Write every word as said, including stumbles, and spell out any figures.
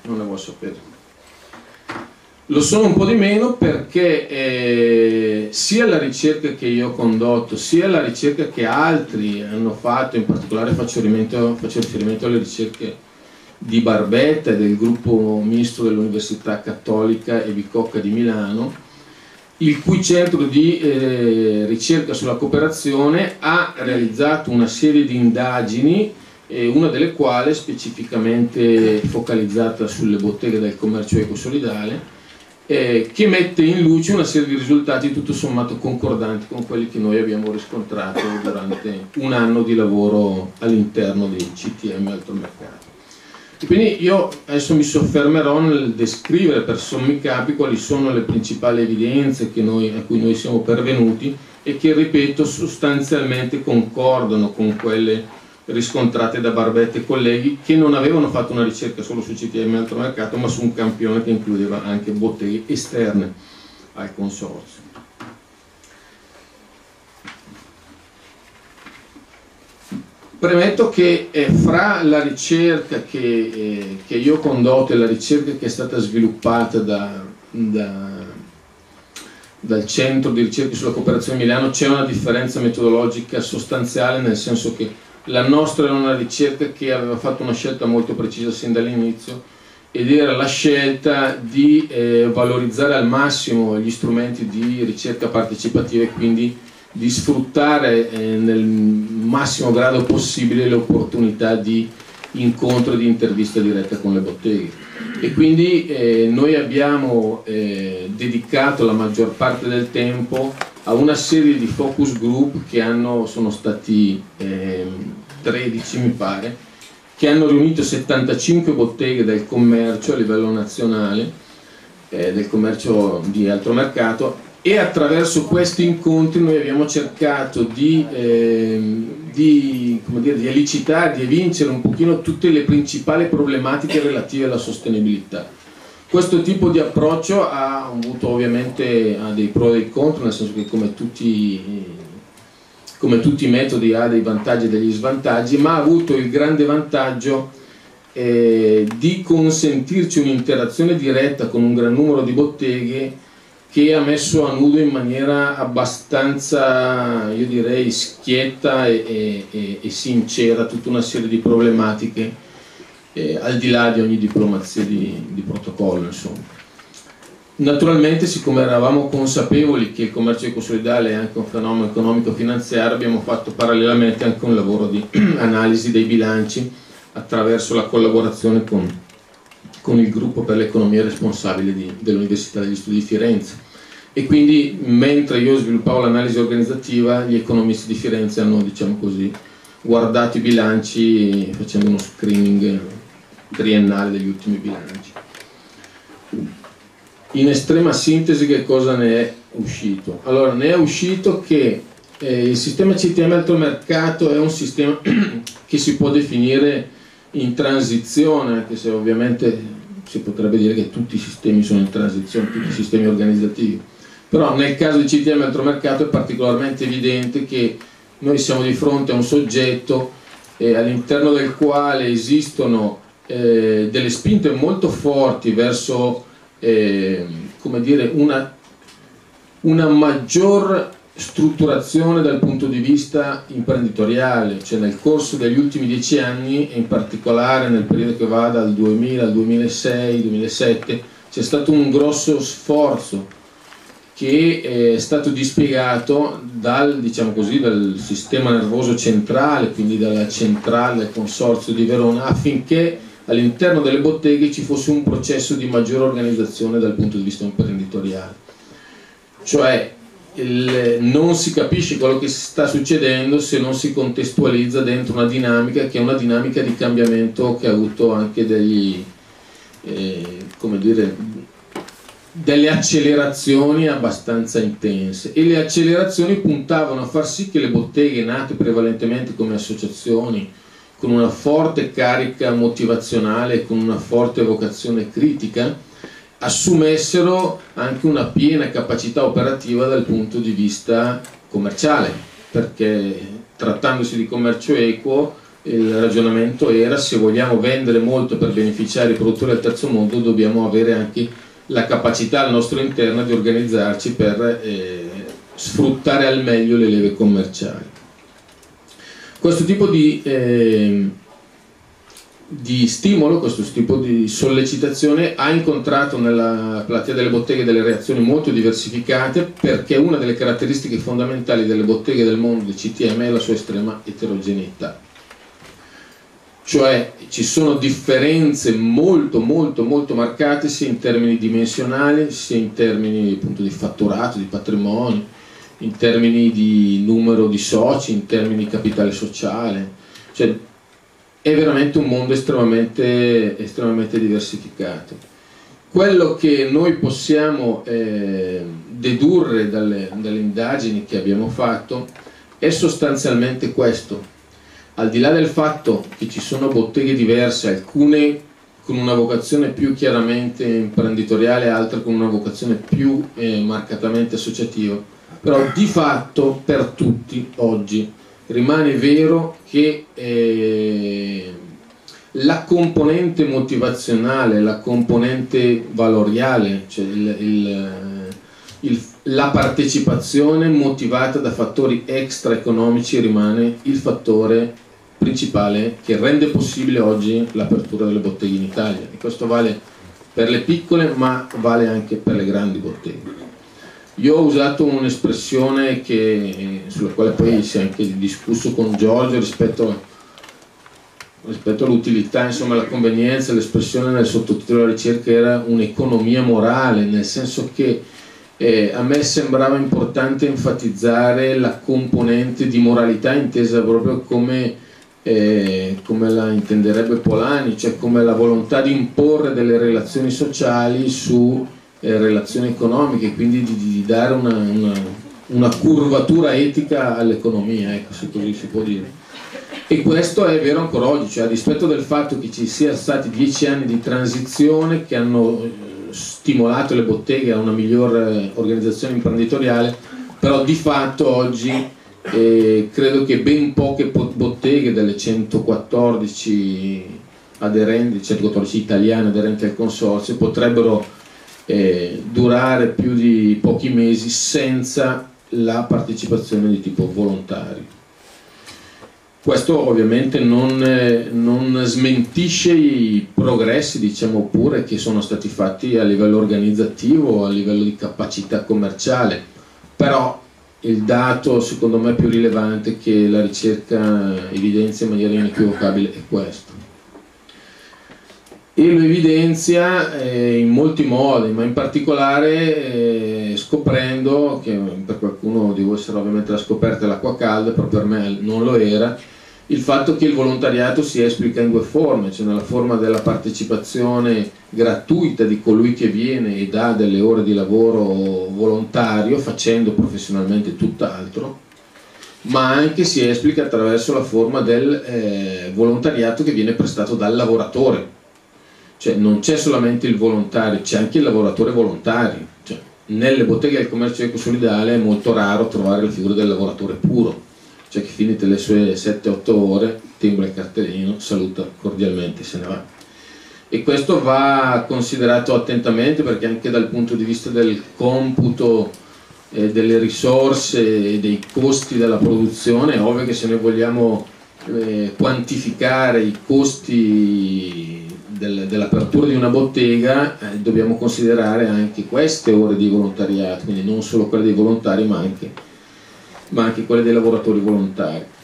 non ne vuol sapere. Lo sono un po' di meno perché eh, sia la ricerca che io ho condotto, sia la ricerca che altri hanno fatto, in particolare faccio riferimento, faccio riferimento alle ricerche di Barbetta e del gruppo misto dell'Università Cattolica e Bicocca di Milano, il cui centro di eh, ricerca sulla cooperazione ha realizzato una serie di indagini, eh, una delle quali specificamente focalizzata sulle botteghe del commercio ecosolidale, Eh, che mette in luce una serie di risultati tutto sommato concordanti con quelli che noi abbiamo riscontrato durante un anno di lavoro all'interno dei C T M Altromercato. Quindi io adesso mi soffermerò nel descrivere per sommi capi quali sono le principali evidenze che noi, a cui noi siamo pervenuti e che, ripeto, sostanzialmente concordano con quelle riscontrate da Barbetta e colleghi, che non avevano fatto una ricerca solo su C T M Altromercato, ma su un campione che includeva anche botteghe esterne al consorzio. Premetto che eh, fra la ricerca che, eh, che io ho condotto e la ricerca che è stata sviluppata da, da, dal Centro di Ricerche sulla Cooperazione di Milano c'è una differenza metodologica sostanziale, nel senso che la nostra era una ricerca che aveva fatto una scelta molto precisa sin dall'inizio, ed era la scelta di eh, valorizzare al massimo gli strumenti di ricerca partecipativa e quindi di sfruttare eh, nel massimo grado possibile le opportunità di incontro e di intervista diretta con le botteghe. E quindi eh, noi abbiamo eh, dedicato la maggior parte del tempo a una serie di focus group che hanno, sono stati eh, tredici mi pare, che hanno riunito settantacinque botteghe del commercio a livello nazionale, eh, del commercio di altromercato, e attraverso questi incontri noi abbiamo cercato di, eh, di, come dire, di elicitare, di evincere un pochino tutte le principali problematiche relative alla sostenibilità. Questo tipo di approccio ha avuto ovviamente ha dei pro e dei contro, nel senso che come tutti, come tutti i metodi ha dei vantaggi e degli svantaggi, ma ha avuto il grande vantaggio eh, di consentirci un'interazione diretta con un gran numero di botteghe, che ha messo a nudo in maniera abbastanza, io direi, schietta e, e, e sincera tutta una serie di problematiche, Eh, al di là di ogni diplomazia di, di protocollo, insomma. Naturalmente, siccome eravamo consapevoli che il commercio ecosolidale è anche un fenomeno economico-finanziario, abbiamo fatto parallelamente anche un lavoro di analisi dei bilanci attraverso la collaborazione con, con il gruppo per l'economia responsabile dell'Università degli Studi di Firenze. E quindi, mentre io sviluppavo l'analisi organizzativa, gli economisti di Firenze hanno, diciamo così, guardato i bilanci facendo uno screening triennale degli ultimi bilanci. In estrema sintesi, che cosa ne è uscito? Allora, ne è uscito che eh, il sistema C T M Altromercato è un sistema che si può definire in transizione, anche se ovviamente si potrebbe dire che tutti i sistemi sono in transizione, tutti i sistemi organizzativi, però nel caso di C T M Altromercato è particolarmente evidente che noi siamo di fronte a un soggetto eh, all'interno del quale esistono eh, delle spinte molto forti verso eh, come dire, una, una maggior strutturazione dal punto di vista imprenditoriale, cioè nel corso degli ultimi dieci anni, e in particolare nel periodo che va dal duemila al duemilasei duemilasette, c'è stato un grosso sforzo che è stato dispiegato dal, diciamo così, dal sistema nervoso centrale, quindi dalla centrale del consorzio di Verona, affinché all'interno delle botteghe ci fosse un processo di maggiore organizzazione dal punto di vista imprenditoriale. Cioè il, non si capisce quello che sta succedendo se non si contestualizza dentro una dinamica che è una dinamica di cambiamento che ha avuto anche degli, eh, come dire, delle accelerazioni abbastanza intense, e le accelerazioni puntavano a far sì che le botteghe nate prevalentemente come associazioni con una forte carica motivazionale, con una forte vocazione critica, assumessero anche una piena capacità operativa dal punto di vista commerciale, perché trattandosi di commercio equo il ragionamento era: se vogliamo vendere molto per beneficiare i produttori del terzo mondo, dobbiamo avere anche la capacità al nostro interno di organizzarci per eh, sfruttare al meglio le leve commerciali. Questo tipo di, eh, di stimolo, questo tipo di sollecitazione ha incontrato nella platea delle botteghe delle reazioni molto diversificate, perché una delle caratteristiche fondamentali delle botteghe del mondo di C T M è la sua estrema eterogeneità. Cioè ci sono differenze molto molto molto marcate sia in termini dimensionali, sia in termini appunto di fatturato, di patrimonio, in termini di numero di soci, in termini di capitale sociale. Cioè è veramente un mondo estremamente, estremamente diversificato. Quello che noi possiamo eh, dedurre dalle, dalle indagini che abbiamo fatto è sostanzialmente questo: al di là del fatto che ci sono botteghe diverse, alcune con una vocazione più chiaramente imprenditoriale, altre con una vocazione più eh, marcatamente associativa, però di fatto per tutti oggi rimane vero che eh, la componente motivazionale, la componente valoriale, cioè il, il, il, la partecipazione motivata da fattori extraeconomici rimane il fattore principale che rende possibile oggi l'apertura delle botteghe in Italia, e questo vale per le piccole ma vale anche per le grandi botteghe. Io ho usato un'espressione sulla quale poi si è anche discusso con Giorgio rispetto, rispetto all'utilità, insomma alla convenienza. L'espressione nel sottotitolo della ricerca era un'economia morale, nel senso che eh, a me sembrava importante enfatizzare la componente di moralità intesa proprio come, eh, come la intenderebbe Polanyi, cioè come la volontà di imporre delle relazioni sociali su Eh, relazioni economiche, quindi di, di dare una, una, una curvatura etica all'economia, ecco, se così si può dire. E questo è vero ancora oggi, cioè a dispetto del fatto che ci sia stati dieci anni di transizione che hanno eh, stimolato le botteghe a una miglior eh, organizzazione imprenditoriale, però di fatto oggi eh, credo che ben poche botteghe delle centoquattordici aderenti, centoquattordici italiane aderenti al consorzio potrebbero Eh, durare più di pochi mesi senza la partecipazione di tipo volontario. Questo ovviamente non, eh, non smentisce i progressi, diciamo pure, che sono stati fatti a livello organizzativo, a livello di capacità commerciale, però il dato secondo me più rilevante che la ricerca evidenzia in maniera inequivocabile è questo. E lo evidenzia eh, in molti modi, ma in particolare eh, scoprendo, che per qualcuno di voi sarà ovviamente la scoperta dell'acqua calda, però per me non lo era, il fatto che il volontariato si esplica in due forme, cioè nella forma della partecipazione gratuita di colui che viene e dà delle ore di lavoro volontario facendo professionalmente tutt'altro, ma anche si esplica attraverso la forma del eh, volontariato che viene prestato dal lavoratore. Cioè non c'è solamente il volontario, c'è anche il lavoratore volontario. Cioè, nelle botteghe del commercio ecosolidale è molto raro trovare la figura del lavoratore puro, cioè che finite le sue sette otto ore timbra il cartellino, saluta cordialmente e se ne va. E questo va considerato attentamente, perché anche dal punto di vista del computo eh, delle risorse e dei costi della produzione è ovvio che se noi vogliamo eh, quantificare i costi dell'apertura di una bottega eh, dobbiamo considerare anche queste ore di volontariato, quindi non solo quelle dei volontari ma anche, ma anche quelle dei lavoratori volontari.